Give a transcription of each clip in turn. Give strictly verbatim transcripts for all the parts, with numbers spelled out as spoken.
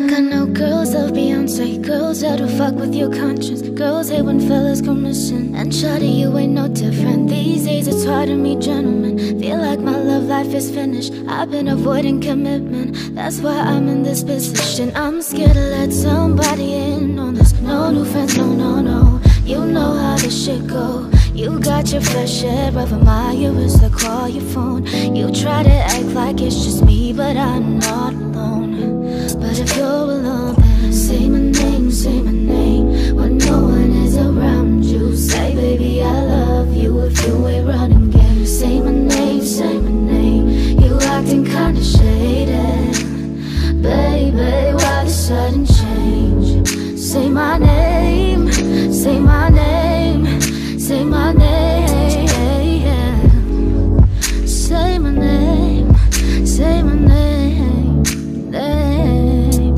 Look, I know girls love Beyonce, girls that will fuck with your conscience, girls hate when fellas go missing. And shawty, you ain't no different. These days it's hard to meet gentlemen. Feel like my love life is finished. I've been avoiding commitment, that's why I'm in this position. I'm scared to let somebody in on this. No new friends, no, no, no. You know how this shit go. You got your fair share of admirers that call your phone. You try to act like it's just me, but I'm not alone. But if you're alone, then say my name, say my name. When no one is around you, say baby I love you. If you ain't running game, say my name, say my name. You acting kinda shady, baby, why the sudden change? Say my name, say my name, say my name, say my name, say my name, name.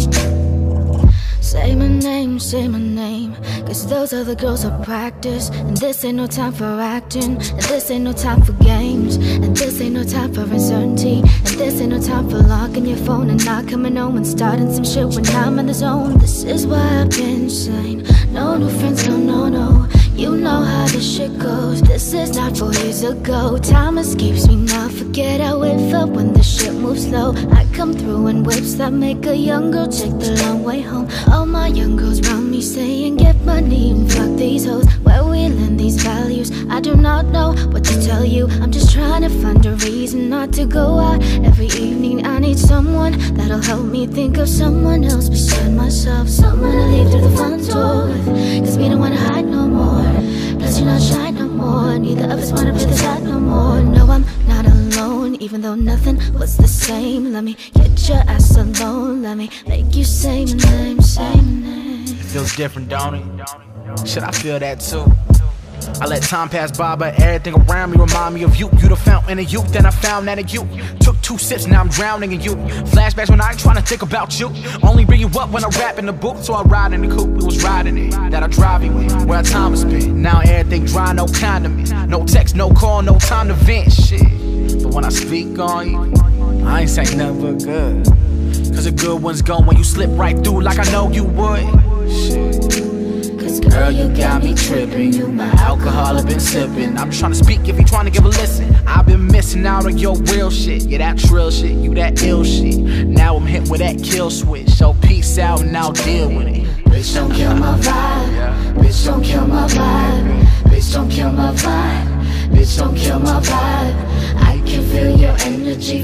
Say my name, say my name. Cause those other girls are practice, and this ain't no time for acting, and this ain't no time for games, and this ain't no time for uncertainty, and this ain't no time for locking your phone and not coming home and starting some shit when I'm in the zone. This is why I've been insane. No new friends, no, no, no. You know how this shit goes. This is not four years ago. Time escapes me now. Forget how it felt when the shit moves slow. I come through in whips that make a young girl take the long way home. All my young girls round me saying get money and fuck these hoes. Where we learn these values, I do not know what to tell you. I'm just trying to find a reason not to go out every evening. I need someone that'll help me think of someone else beside myself. Someone to leave through the front door with, cause we don't wanna hide no more. Plus you're not shy no more. Neither of us wanna play this out no more. No, I'm not alone, even though nothing was the same. Let me get your ass alone. Let me make you say my name, say my name. It feels different, don't it? Should I feel that too? I let time pass by, but everything around me remind me of you. You the fountain of youth, then I found that in you. Took two sips, now I'm drowning in you. Flashbacks when I ain't trying to think about you. Only bring you up when I rap in the booth. So I ride in the coupe, we was riding it. That I drive you with, where our time was spent. Now everything dry, no condiment. No text, no call, no time to vent, shit. But when I speak on you, I ain't saying nothing but good. Cause the good ones gone when you slip right through like I know you would. Shit. Girl, you got me tripping. You my alcohol I've been sipping. I'm trying to speak if you trying to give a listen. I've been missing out on your real shit. Yeah, that trill shit, you that ill shit. Now I'm hit with that kill switch. So peace out and I'll deal with it. Bitch, don't kill my vibe. Bitch, don't kill my vibe. Bitch, don't kill my vibe. Bitch, don't kill my vibe. I can feel your energy